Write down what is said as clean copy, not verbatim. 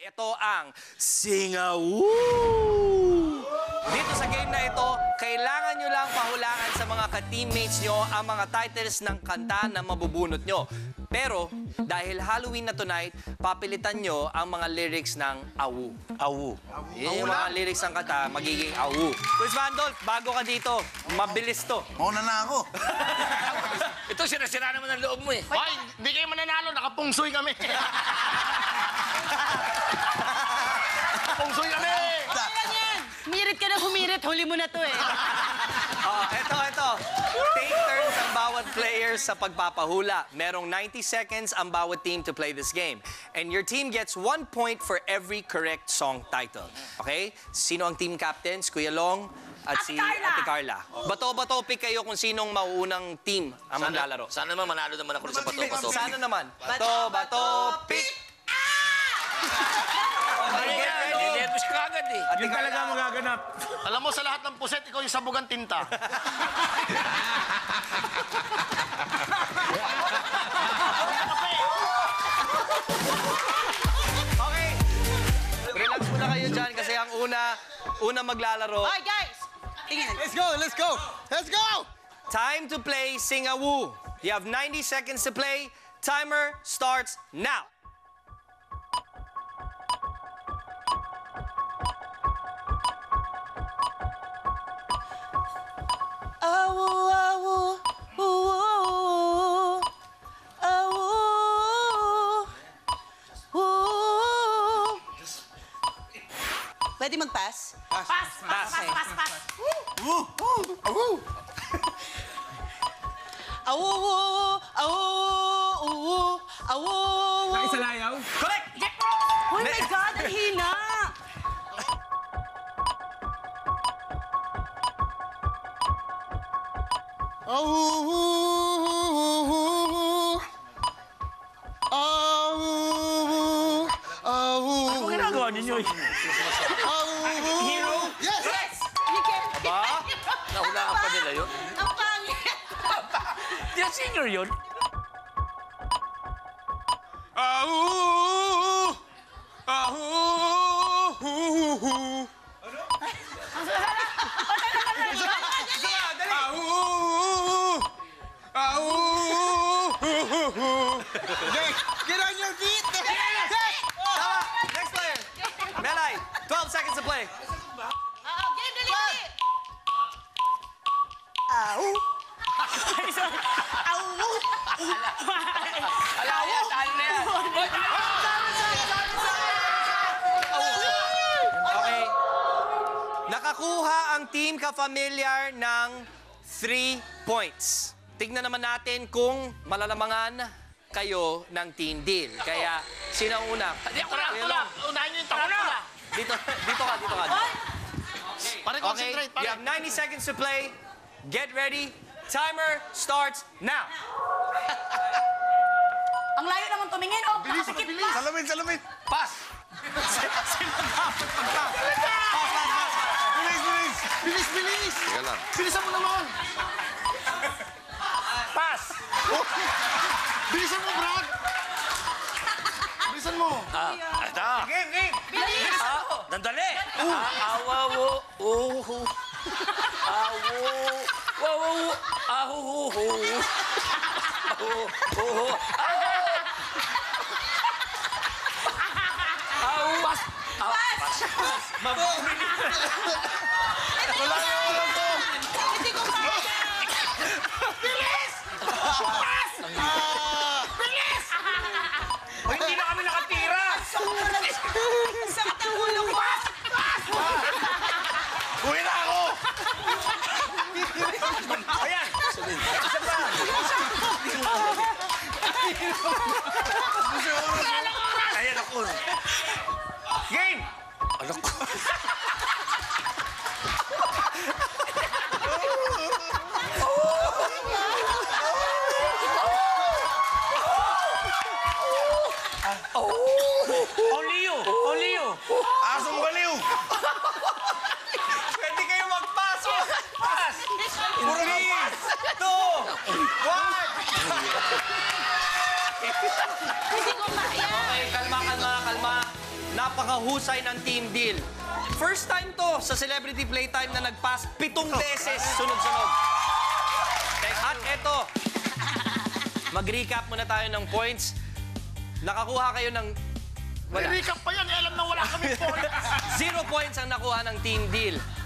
Ito ang Singawu! Dito sa game na ito, kailangan nyo lang pahulaan sa mga ka-teammates nyo ang mga titles ng kanta na mabubunot nyo. Pero, dahil Halloween na tonight, papilitan nyo ang mga lyrics ng awu. Awu. Yan yung mga lyrics ng kanta, magiging awu. Quiz Vandolph, bago ka dito, mabilis to. Mauna na ako. Ito, sira-sira naman ang loob mo eh. Hoy, hindi kayo mananalo. Nakapungsoy kami. Nakapungsoy kami. Kailan yan? Humirit ka na humirit. Huli mo na to eh. Oh, ito. Take turns ang bawat player sa pagpapahula. Merong 90 seconds ang bawat team to play this game. And your team gets 1 point for every correct song title. Okay? Sino ang team captains? Kuya Long at si Ate Carla. Bato-bato pick kayo kung sinong mauunang team ang maglalaro. Sana naman manalo naman ako sa bato-bato. Sana naman. Bato-bato pick! Nervous ka agad eh. Ate Carla magaganap. Alam mo, sa lahat ng puset, ikaw yung sabugan tinta. Okay. Relax muna kayo dyan kasi ang una maglalaro. Hoy, guys! Tingnan. Let's go, let's go. Let's go! Time to play Singawu. You have 90 seconds to play. Timer starts now. Awu, awu, uwu, awu, uwu. Pwede mag-pass? Pass. Awu, awu, uwu, awu. Nakisalayaw? Correct! Oh my God, ang hina! Ano ginagawa ninyo? Hero? Yes! You can. Ba? Nahulaan pa nila yun. Ang pangit! Di ang singer yun. Get on your feet! Tama! Next player. Melay, 12 seconds to play. Game, dali! Awu! Awu! Ala yan, talo na yan. Okay. Nakakuha ang Team Ka-Familiar ng 3 points. Tignan naman natin kung malalamangan kayo ng Team Deal. Kaya, sino ang una? Hindi, ako na. Kuya Long. Unahin niyo yung takot ko na. Dito ka. Pare, Okay, concentrate, you pare. have 90 seconds to play. Get ready. Timer starts now. Ang layo naman tumingin, oh! Nakapikit pa! Salamin! Pass. Sino dapat mag-pass? Bilis! Teka lang. Bilisan mo naman. Pass. Bilisan mo, Brad. Bilisan mo. Ito. Game! Bilis! Nandali. Awawo. Uhu. Awu. Wawawu. Ahuhuhu. Ahuhuhu. Awu. Pass. Pass. Wala na wala to. Hindi ko kaya! Hoy, hindi na kami nakatira. Sakit ang ulo ko! Uwi na ako. Ayan. Ayan ako. Game! Ano ko? Only you! Asong baliw. Pwede kayo mag-pass. Pass. Puro ka pass. 2, 1. Hindi ko kaya! Okay, kalma. Napakahusay ng Team Deal. First time to sa Celebrity Playtime na nag-pass 7 beses sunod-sunod. At eto, mag-recap muna tayo ng points. Nakakuha kayo ng... May recap pa yan. Alam na wala kami points. 0 points ang nakuha ng Team Deal.